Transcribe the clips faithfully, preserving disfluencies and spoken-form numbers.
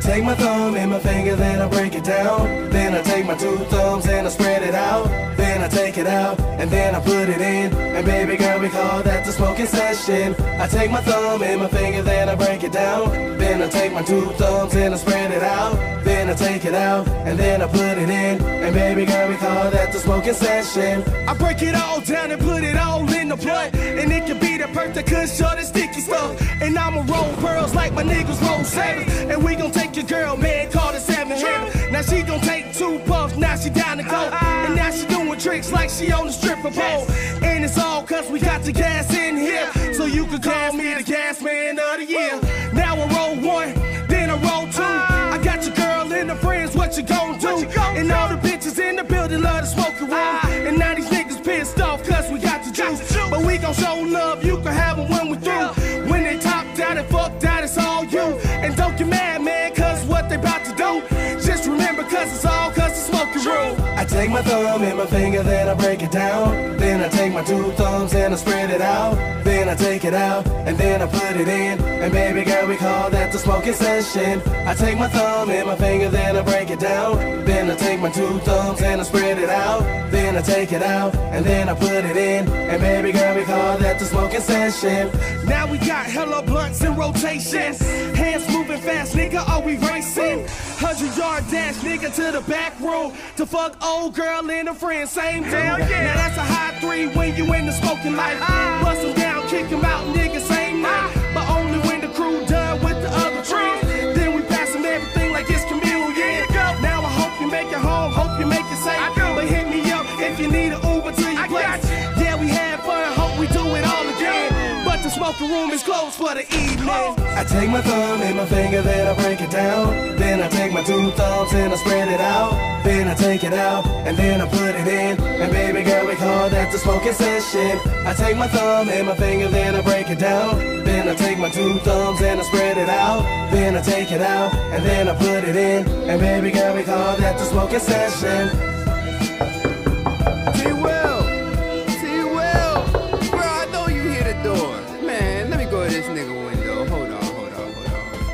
take my thumb and my finger, then I break it down. Then I take my two thumbs and I spread it out. Then I take it out and then I put it in. And baby girl, we call that the smoking session. I take my thumb and my finger, then I break it down. Then I take my two thumbs and I spread it out. Then I take it out and then I put it in. And baby girl, we call that the smoking session. I break it all down and put it all in the blunt. And it can be the perfect cush or the sticky stuff. And I'ma roll pearls like my niggas roll seven. And we gon' take your girl, man, call it seven heaven. Now she gon' take two puffs, now she down to go. And now she doing tricks like she on the stripper pole. And it's all cause we got the gas in here. So you could call me the gas man of the year. Now I roll one, then I roll two. I got your girl and her friends, what you gon' do? And all the bitches in the building love to smoke a room. And now these niggas pissed off cause we got the juice. But we gon' show love, you can have them when we through. When they topped out and fucked out, it's all you. And don't get mad, man, cause what they about to do. Just remember cause it's all cause the smoking room. I take my thumb and my finger, then I break it down. Then I take my two thumbs and I spread it out. Then I take it out and then I put it in. And baby girl, we call that the smoking session. I take my thumb and my finger, then I break it down. Then I take my two thumbs and I spread it out. Then I take it out and then I put it in. And baby girl, we call that the smoking session. Now we got hella blunts in rotation. Hands moving fast, nigga, are we racing? Hundred yard dash, nigga, to the back room. To fuck old girl and her friend, same damn yeah. Now that's a high three when you in the smoking life. Bust them down, kick them out, nigga, same night. But only when the crew done with the other trees. Then we pass them everything like it's communion. Now I hope you make it home, hope you make it safe. But hit me up if you need an Uber to your place. Yeah, we had fun, hope we do it all again. But the smoking room is closed for the evening. I take my thumb and my finger, then I break it down. Then I take my two thumbs and I spread it out. Then I take it out and then I put it in. And baby girl, we call that the smoking session. I take my thumb and my finger, then I break it down. Then I take my two thumbs and I spread it out. Then I take it out and then I put it in. And baby girl, we call that the smoking session. T-Will, T-Will, bro, I know you hear the door. Man, let me go to this nigga window. Hold on, hold on, hold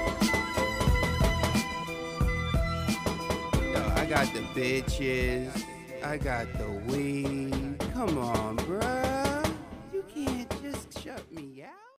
on. Yo, I got the bitches, I got the weed. Come on, bruh. You can't just shut me out.